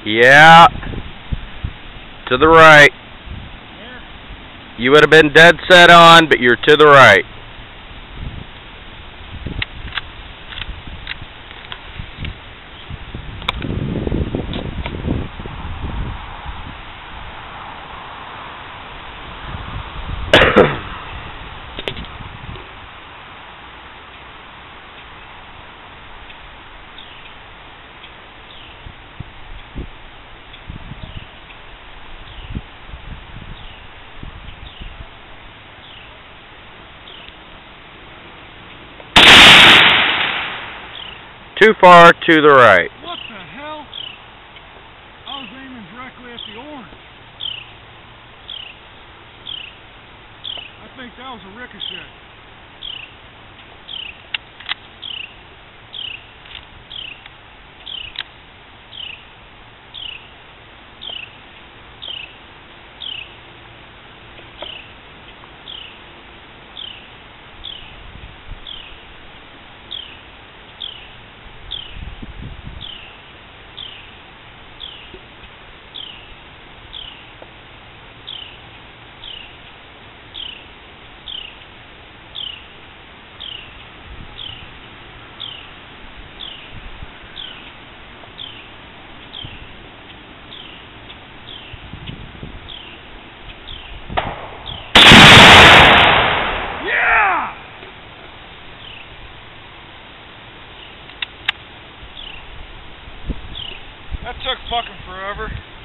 Yeah. To the right. Where? You would have been dead set on, but you're to the right. Too far to the right. What the hell? I was aiming directly at the orange. I think that was a ricochet. That took fucking forever.